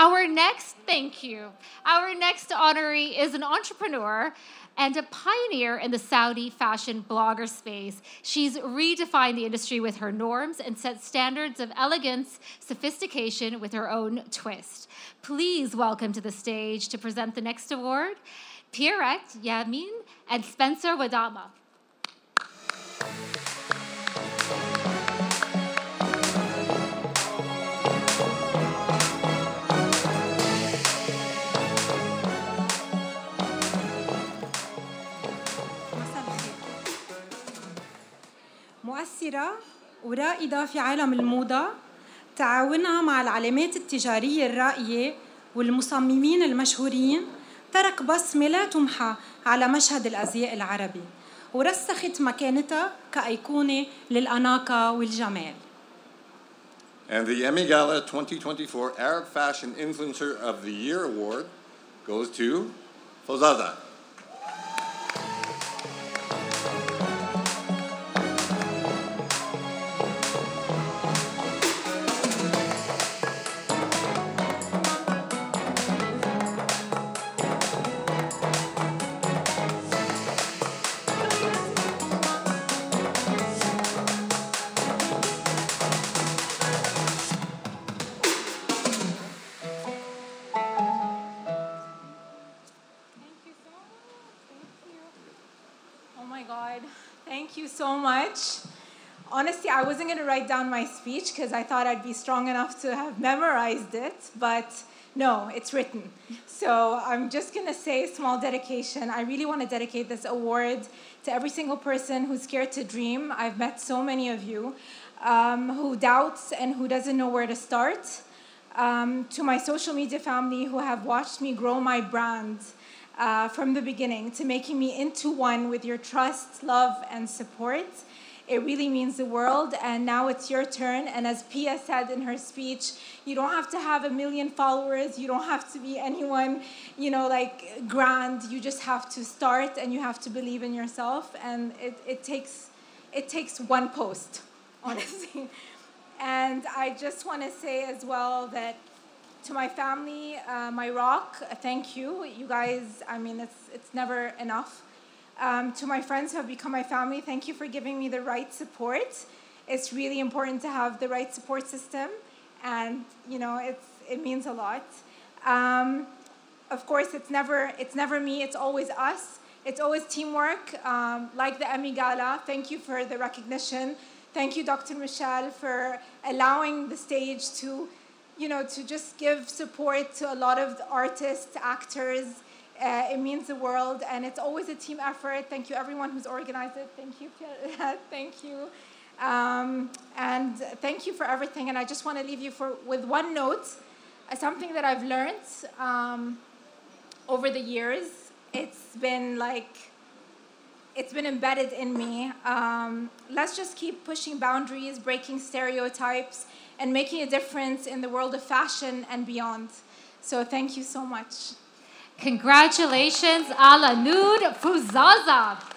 Thank you. Our next honoree is an entrepreneur and a pioneer in the Saudi fashion blogger space. She's redefined the industry with her norms and set standards of elegance, sophistication with her own twist. Please welcome to the stage to present the next award, Pierrette Yamin and Spencer Wadama. مؤثرة ورائدة في عالم الموضة، تعاونها مع العلامات التجارية الرائية والمصممين المشهورين ترك بصمة لا تمحى على مشهد الأزياء العربي، ورسخت مكانتها كأيقونة للأناقة والجمال. And the Emmy Gala 2024 Arab Fashion Influencer of the Year Award goes to Fawzaza. Thank you so much. Honestly, I wasn't going to write down my speech because I thought I'd be strong enough to have memorized it, but no, it's written. So I'm just going to say a small dedication. I really want to dedicate this award to every single person who's scared to dream. I've met so many of you who doubts and who doesn't know where to start. To my social media family who have watched me grow my brand from the beginning to making me into one with your trust, love, and support. It really means the world, and now it's your turn. And as Pia said in her speech, you don't have to have 1 million followers. You don't have to be anyone, like grand. You just have to start, and you have to believe in yourself. And it takes one post, honestly. And I just want to say as well that to my family, my rock, thank you. You guys, I mean, it's never enough. To my friends who have become my family, thank you for giving me the right support. It's really important to have the right support system, and it means a lot. Of course, it's never me. It's always us. It's always teamwork. Like the Emmy Gala, thank you for the recognition. Thank you, Dr. Michelle, for allowing the stage to just give support to a lot of the artists, actors. It means the world, and it's always a team effort. Thank you, everyone who's organized it. Thank you, Pierre. Thank you. And thank you for everything. And I just want to leave you with one note, something that I've learned over the years. It's been embedded in me. Let's just keep pushing boundaries, breaking stereotypes, and making a difference in the world of fashion and beyond. So thank you so much. Congratulations, Ala Noor Fawzaza.